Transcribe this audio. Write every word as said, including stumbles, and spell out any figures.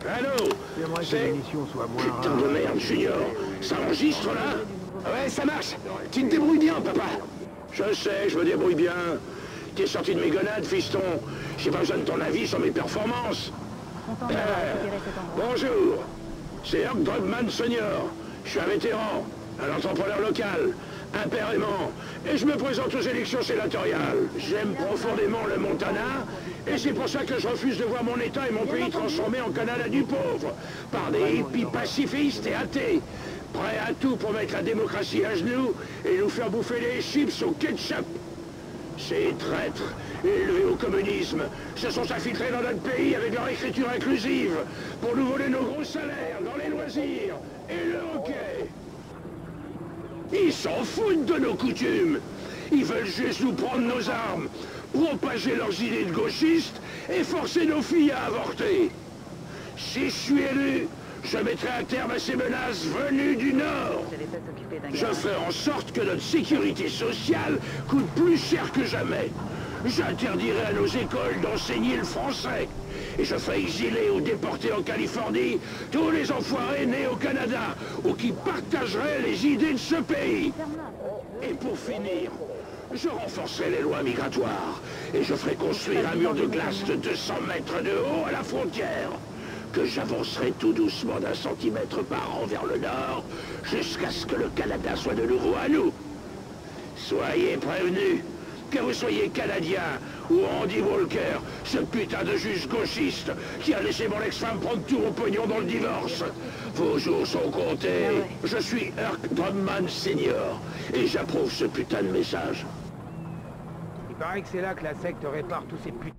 Allô? J'aimerais que C'est... l'émission soit moins Putain rare. de merde, Junior. Ça enregistre, là? Ouais, ça marche. Tu te débrouilles bien, papa. Je sais, je me débrouille bien. T'es sorti de mes gonades, fiston. J'ai pas besoin de ton avis sur mes performances. Euh, bonjour. C'est Herc Drugman Senior. Je suis un vétéran, un entrepreneur local, un père aimant, et je me présente aux élections sénatoriales. J'aime profondément le Montana, et c'est pour ça que je refuse de voir mon État et mon pays transformés en Canada du pauvre, par des hippies pacifistes et athées, prêts à tout pour mettre la démocratie à genoux et nous faire bouffer les chips au ketchup. Ces traîtres, élevés au communisme, se sont infiltrés dans notre pays avec leur écriture inclusive pour nous voler nos gros salaires dans les loisirs et le hockey. Ils s'en foutent de nos coutumes. Ils veulent juste nous prendre nos armes, propager leurs idées de gauchistes et forcer nos filles à avorter. Si je suis élu, je mettrai un terme à ces menaces venues du Nord. Je ferai en sorte que notre sécurité sociale coûte plus cher que jamais. J'interdirai à nos écoles d'enseigner le français. Et je ferai exiler ou déporter en Californie tous les enfoirés nés au Canada ou qui partageraient les idées de ce pays. Et pour finir, je renforcerai les lois migratoires et je ferai construire un mur de glace de deux cents mètres de haut à la frontière, que j'avancerai tout doucement d'un centimètre par an vers le nord, jusqu'à ce que le Canada soit de nouveau à nous. Soyez prévenus, que vous soyez Canadien ou Andy Walker, ce putain de juge gauchiste qui a laissé mon ex-femme prendre tout mon pognon dans le divorce. Vos jours sont comptés. Je suis Herc Drumman Senior et j'approuve ce putain de message. Il paraît que c'est là que la secte répare tous ces putains.